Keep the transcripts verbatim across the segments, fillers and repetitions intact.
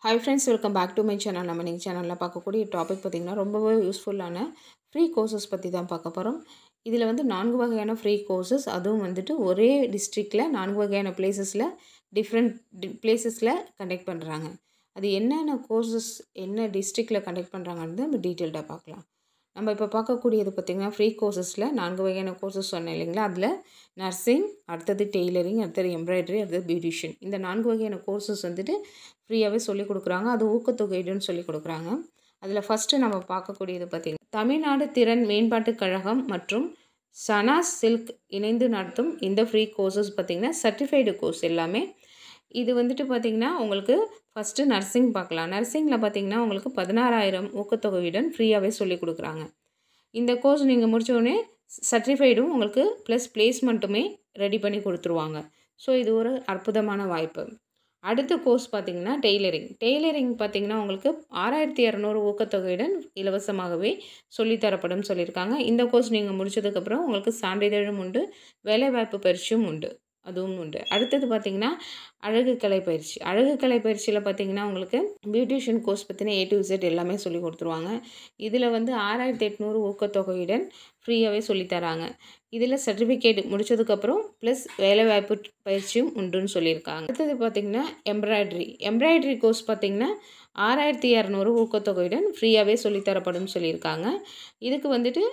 Hi friends, welcome back to my channel. நம்ம இந்த சேனல்ல பார்க்கக்கூடிய டாபிக் பார்த்தீங்கன்னா ரொம்பவே யூஸ்ஃபுல்லான ஃப்ரீ கோர்சஸ் பற்றி தான் பார்க்க போகிறோம். இதில் வந்து நான்கு வகையான ஃப்ரீ கோர்சஸ், அதுவும் வந்துட்டு ஒரே டிஸ்ட்ரிக்டில் நான்கு வகையான பிளேசஸில் டிஃப்ரெண்ட் பிளேசஸில் கண்டக்ட் பண்ணுறாங்க. அது என்னென்ன கோர்சஸ் என்ன டிஸ்ட்ரிக்டில் கண்டக்ட் பண்ணுறாங்கன்னு நம்ம டீட்டெயில்டாக பார்க்கலாம். நம்ம இப்போ பார்க்கக்கூடியது பார்த்திங்கன்னா ஃப்ரீ கோர்சஸில் நான்கு வகையான கோர்சஸ் சொன்னேன் இல்லைங்களா. அதில் நர்சிங், அடுத்தது டெய்லரிங், அடுத்தது எம்ப்ராய்டரி, அடுத்தது பியூட்டிஷியன், இந்த நான்கு வகையான கோர்சஸ் வந்துட்டு ஃப்ரீயாகவே சொல்லிக் கொடுக்குறாங்க. அது ஊக்கத்தொகையுடன் சொல்லிக் கொடுக்குறாங்க. அதில் ஃபஸ்ட்டு நம்ம பார்க்கக்கூடியது பார்த்திங்கன்னா தமிழ்நாடு திறன் மேம்பாட்டுக் கழகம் மற்றும் சனாஸ் சில்க் இணைந்து நடத்தும் இந்த ஃப்ரீ கோர்சஸ் பார்த்திங்கன்னா சர்டிஃபைடு கோர்ஸ் எல்லாமே. இது வந்துட்டு பார்த்திங்கன்னா உங்களுக்கு ஃபஸ்ட்டு நர்சிங் பார்க்கலாம். நர்சிங்கில் பார்த்திங்கன்னா உங்களுக்கு பதினாறாயிரம் ஊக்கத்தொகையுடன் ஃப்ரீயாகவே சொல்லிக் கொடுக்குறாங்க. இந்த கோர்ஸ் நீங்கள் முடித்தோடனே சர்டிஃபைடும் உங்களுக்கு ப்ளஸ் பிளேஸ்மெண்ட்டுமே ரெடி பண்ணி கொடுத்துருவாங்க. ஸோ இது ஒரு அற்புதமான வாய்ப்பு. அடுத்த கோர்ஸ் பார்த்திங்கன்னா டெய்லரிங். டெய்லரிங் பார்த்திங்கன்னா உங்களுக்கு ஆறாயிரத்தி இரநூறு ஊக்கத்தொகையுடன் இலவசமாகவே சொல்லித்தரப்படும் சொல்லியிருக்காங்க. இந்த கோர்ஸ் நீங்கள் முடித்ததுக்கப்புறம் உங்களுக்கு சான்றிதழும் உண்டு, வேலைவாய்ப்பு பயிற்சியும் உண்டு, அதுவும் உண்டு. அடுத்தது பார்த்திங்கன்னா அழகு கலை பயிற்சி. அழகு கலை பயிற்சியில் பார்த்திங்கன்னா உங்களுக்கு பியூட்டிஷியன் கோர்ஸ் பற்றின ஏ டு இசட் எல்லாமே சொல்லி கொடுத்துருவாங்க. இதில் வந்து ஆறாயிரத்தி எட்நூறு ஊக்கத்தொகையுடன் ஃப்ரீயாகவே சொல்லித்தராங்க. இதில் சர்டிஃபிகேட் முடித்ததுக்கப்புறம் ப்ளஸ் வேலைவாய்ப்பு பயிற்சியும் உண்டுன்னு சொல்லியிருக்காங்க. அடுத்தது பார்த்திங்கன்னா எம்ப்ராய்டரி. எம்ப்ராய்டரி கோர்ஸ் பார்த்திங்கன்னா ஆறாயிரத்தி இரநூறு ஊக்கத்தொகையுடன் ஃப்ரீயாகவே சொல்லித்தரப்படும் சொல்லியிருக்காங்க. இதுக்கு வந்துட்டு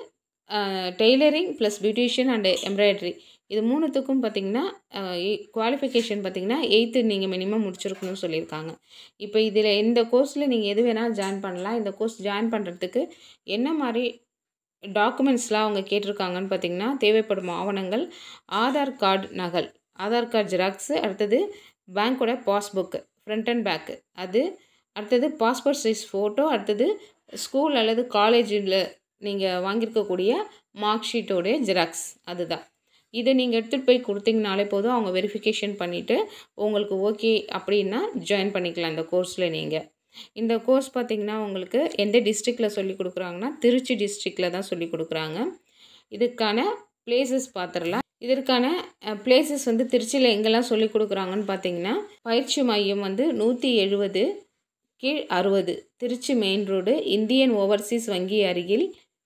tailoring plus beautician and embroidery இது மூணுத்துக்கும் பார்த்திங்கன்னா குவாலிஃபிகேஷன் பார்த்திங்கன்னா எயித்து நீங்கள் மினிமம் முடிச்சிருக்கணும்னு சொல்லியிருக்காங்க. இப்போ இதில் இந்த கோர்ஸில் நீங்கள் எது வேணால் ஜாயின் பண்ணலாம். இந்த கோர்ஸ் ஜாயின் பண்ணுறதுக்கு என்ன மாதிரி டாக்குமெண்ட்ஸ்லாம் அவங்க கேட்டிருக்காங்கன்னு பார்த்திங்கன்னா தேவைப்படும் ஆவணங்கள் ஆதார் கார்டு நகல், ஆதார் கார்டு ஜெராக்ஸு, அடுத்தது பேங்க்கோட பாஸ்புக்கு ஃப்ரண்ட் அண்ட் பேக்கு, அது அடுத்தது பாஸ்போர்ட் சைஸ் ஃபோட்டோ, அடுத்தது ஸ்கூல் அல்லது காலேஜில் நீங்கள் வாங்கியிருக்கக்கூடிய மார்க் ஷீட்டோடைய ஜெராக்ஸ், அதுதான். இதை நீங்கள் எடுத்துகிட்டு போய் கொடுத்தீங்கனாலே போதும், அவங்க வெரிஃபிகேஷன் பண்ணிவிட்டு உங்களுக்கு ஓகே அப்படின்னா ஜாயின் பண்ணிக்கலாம் இந்த கோர்ஸில் நீங்கள். இந்த கோர்ஸ் பார்த்திங்கன்னா உங்களுக்கு எந்த டிஸ்ட்ரிக்டில் சொல்லி கொடுக்குறாங்கன்னா திருச்சி டிஸ்ட்ரிக்டில் தான் சொல்லி கொடுக்குறாங்க. இதுக்கான பிளேசஸ் பார்த்துடலாம். இதற்கான பிளேசஸ் வந்து திருச்சியில் எங்கெல்லாம் சொல்லி கொடுக்குறாங்கன்னு பார்த்தீங்கன்னா பயிற்சி மையம் வந்து நூற்றி எழுபது கீழ் அறுபது Trichy main road, Indian Overseas வங்கி அருகில்,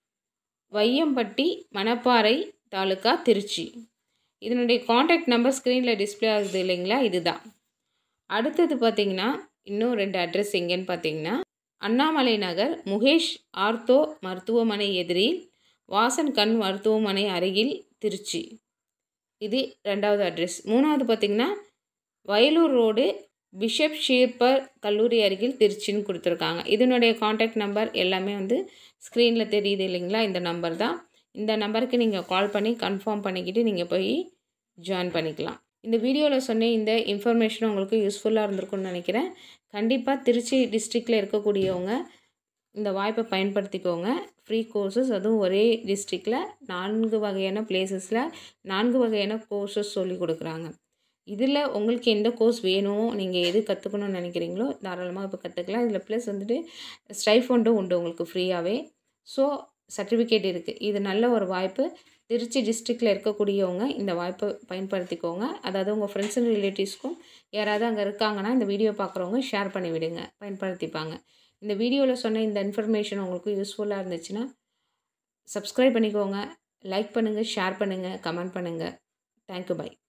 வையம்பட்டி, மணப்பாறை தாலுக்கா, திருச்சி. இதனுடைய காண்டாக்ட் நம்பர் ஸ்க்ரீனில் டிஸ்பிளே ஆகுது இல்லைங்களா, இதுதான். அடுத்தது பார்த்திங்கன்னா இன்னும் ரெண்டு அட்ரஸ் எங்கேன்னு பார்த்தீங்கன்னா அண்ணாமலை நகர் முகேஷ் ஆர்த்தோ மருத்துவமனை எதிரில், வாசன் கண் மருத்துவமனை அருகில், திருச்சி. இது ரெண்டாவது அட்ரஸ். மூணாவது பார்த்திங்கன்னா வயலூர் ரோடு பிஷப் ஷீப்பர் கல்லூரி அருகில், திருச்சின்னு கொடுத்துருக்காங்க. இதனுடைய காண்டாக்ட் நம்பர் எல்லாமே வந்து ஸ்க்ரீனில் தெரியுது இல்லைங்களா, இந்த நம்பர் தான். இந்த நம்பருக்கு நீங்கள் கால் பண்ணி கன்ஃபார்ம் பண்ணிக்கிட்டு நீங்கள் போய் ஜாயின் பண்ணிக்கலாம். இந்த வீடியோவில் சொன்ன இந்த இன்ஃபர்மேஷன் உங்களுக்கு யூஸ்ஃபுல்லாக இருந்திருக்குன்னு நினைக்கிறேன். கண்டிப்பாக திருச்சி டிஸ்ட்ரிக்டில் இருக்கக்கூடியவங்க இந்த வாய்ப்பை பயன்படுத்திக்கோங்க. ஃப்ரீ கோர்சஸ், அதுவும் ஒரே டிஸ்ட்ரிக்டில் நான்கு வகையான பிளேசஸில் நான்கு வகையான கோர்சஸ் சொல்லி கொடுக்குறாங்க. இதில் உங்களுக்கு எந்த கோர்ஸ் வேணும், நீங்கள் எது கற்றுக்கணும்னு நினைக்கிறீங்களோ தாராளமாக இப்போ கற்றுக்கலாம். இதில் ப்ளஸ் வந்துட்டு ஸ்டைஃபண்டும் உண்டு உங்களுக்கு ஃப்ரீயாகவே. ஸோ சர்டிஃபிகேட் இருக்குது. இது நல்ல ஒரு வாய்ப்பு. திருச்சி டிஸ்ட்ரிக்டில் இருக்கக்கூடியவங்க இந்த வாய்ப்பை பயன்படுத்திக்கோங்க. அதாவது உங்கள் ஃப்ரெண்ட்ஸ் அண்ட் ரிலேட்டிவ்ஸ்க்கும் யாராவது அங்கே இருக்காங்கன்னா இந்த வீடியோ பார்க்குறவங்க ஷேர் பண்ணி விடுங்க, பயன்படுத்திப்பாங்க. இந்த வீடியோவில் சொன்ன இந்த இன்ஃபர்மேஷன் உங்களுக்கு யூஸ்ஃபுல்லாக இருந்துச்சுன்னா சப்ஸ்கிரைப் பண்ணிக்கோங்க, லைக் பண்ணுங்கள், ஷேர் பண்ணுங்கள், கமெண்ட் பண்ணுங்கள். Thank you, by.